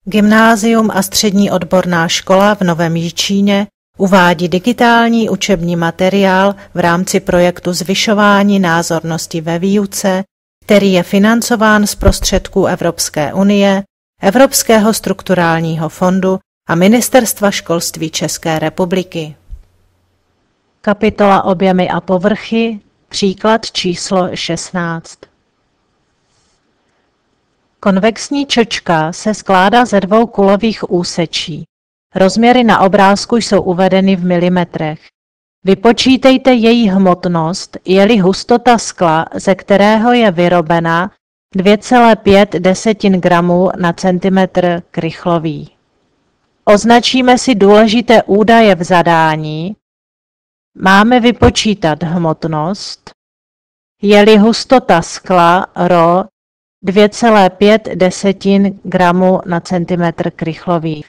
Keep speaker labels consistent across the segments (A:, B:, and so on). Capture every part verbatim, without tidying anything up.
A: Gymnázium a střední odborná škola v Novém Jičíně uvádí digitální učební materiál v rámci projektu Zvyšování názornosti ve výuce, který je financován z prostředků Evropské unie, Evropského strukturálního fondu a Ministerstva školství České republiky. Kapitola Objemy a povrchy, příklad číslo šestnáct. Konvexní čočka se skládá ze dvou kulových úsečí. Rozměry na obrázku jsou uvedeny v milimetrech. Vypočítejte její hmotnost, je-li hustota skla, ze kterého je vyrobena, dvě celé pět gramů na centimetr krychlový. Označíme si důležité údaje v zadání. Máme vypočítat hmotnost, je-li hustota skla ρ dvě celé pět gramů na centimetr krychlový.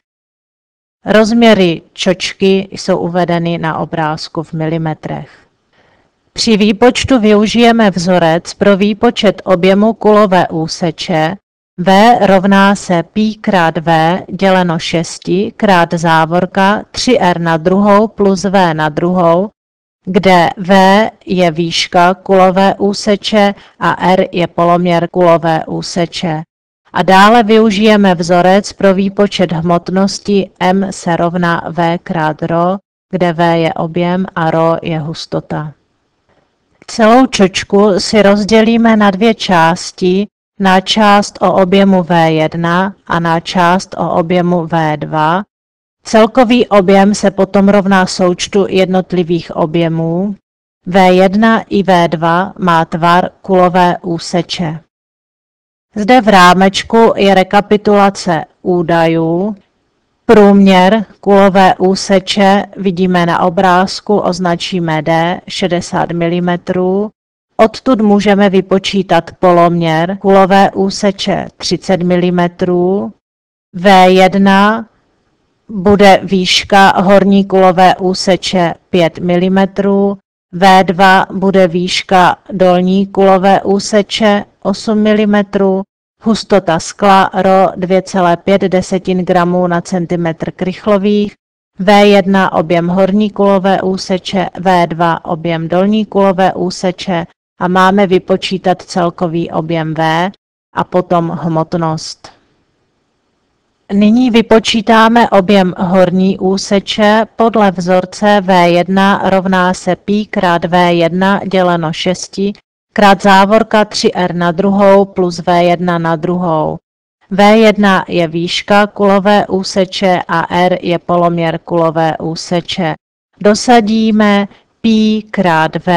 A: Rozměry čočky jsou uvedeny na obrázku v milimetrech. Při výpočtu využijeme vzorec pro výpočet objemu kulové úseče. V rovná se pi krát V děleno šest krát závorka tři R na druhou plus V na druhou, kde V je výška kulové úseče a R je poloměr kulové úseče. A dále využijeme vzorec pro výpočet hmotnosti M se rovná V krát ρ, kde V je objem a ρ je hustota. Celou čočku si rozdělíme na dvě části, na část o objemu V jedna a na část o objemu V dva. Celkový objem se potom rovná součtu jednotlivých objemů. V jedna i V dva má tvar kulové úseče. Zde v rámečku je rekapitulace údajů. Průměr kulové úseče vidíme na obrázku, označíme D šedesát milimetrů. Odtud můžeme vypočítat poloměr kulové úseče třicet milimetrů. V jedna bude výška horní kulové úseče pět milimetrů. V dva bude výška dolní kulové úseče osm milimetrů, hustota skla ρ dvě celé pět gramů na centimetr krychlových, V jedna objem horní kulové úseče, V dva objem dolní kulové úseče a máme vypočítat celkový objem V a potom hmotnost. Nyní vypočítáme objem horní úseče podle vzorce V jedna rovná se pi krát V jedna děleno šest krát závorka tři R na druhou plus V jedna na druhou. V jedna je výška kulové úseče a R je poloměr kulové úseče. Dosadíme pi krát V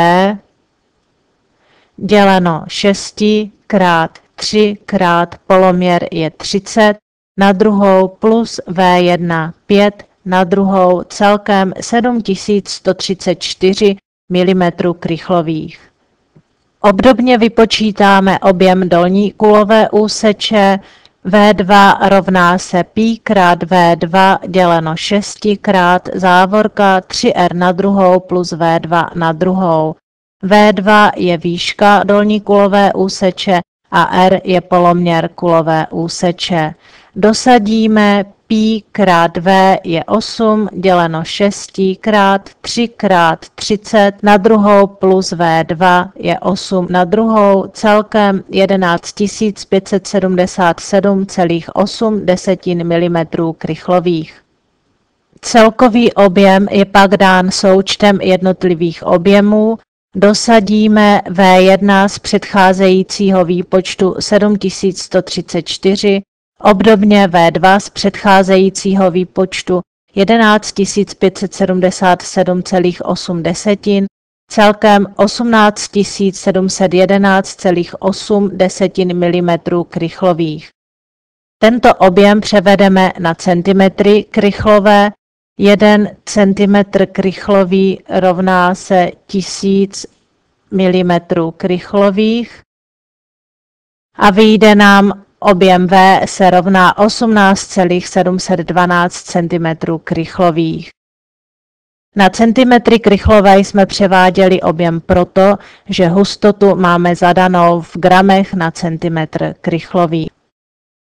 A: děleno šest krát tři krát poloměr je třicet na druhou plus V jedna pět na druhou celkem sedm tisíc sto třicet čtyři milimetrů krychlových. Obdobně vypočítáme objem dolní kulové úseče. V dva rovná se pi krát V dva děleno šest krát závorka tři R na druhou plus V dva na druhou. V dva je výška dolní kulové úseče a R je poloměr kulové úseče. Dosadíme pi krát V je osm děleno šest krát tři krát třicet na druhou plus V dva je osm na druhou celkem jedenáct tisíc pět set sedmdesát sedm celá osm milimetrů krychlových. Celkový objem je pak dán součtem jednotlivých objemů. Dosadíme V jedna z předcházejícího výpočtu sedm tisíc sto třicet čtyři, obdobně V dva z předcházejícího výpočtu jedenáct tisíc pět set sedmdesát sedm celá osm celkem osmnáct tisíc sedm set jedenáct celá osm milimetrů krychlových. Tento objem převedeme na centimetry krychlové. jeden centimetr krychlový rovná se tisíc milimetrů krychlových a vyjde nám objem V se rovná osmnáct celá sedm set dvanáct centimetrů krychlových. Na centimetry krychlové jsme převáděli objem proto, že hustotu máme zadanou v gramech na centimetr krychlový.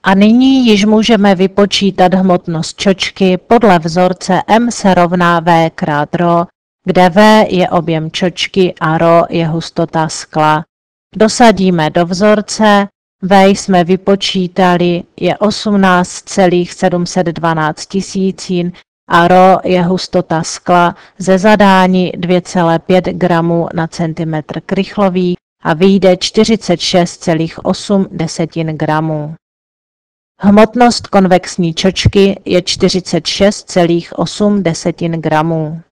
A: A nyní již můžeme vypočítat hmotnost čočky podle vzorce M se rovná V krát ρ, kde V je objem čočky a ρ je hustota skla. Dosadíme do vzorce, V jsme vypočítali, je osmnáct celá sedm set dvanáct tisícin a ρ je hustota skla ze zadání dvě celá pět gramů na centimetr krychlový a vyjde čtyřicet šest celá osm gramů. Hmotnost konvexní čočky je čtyřicet šest celá osm gramů.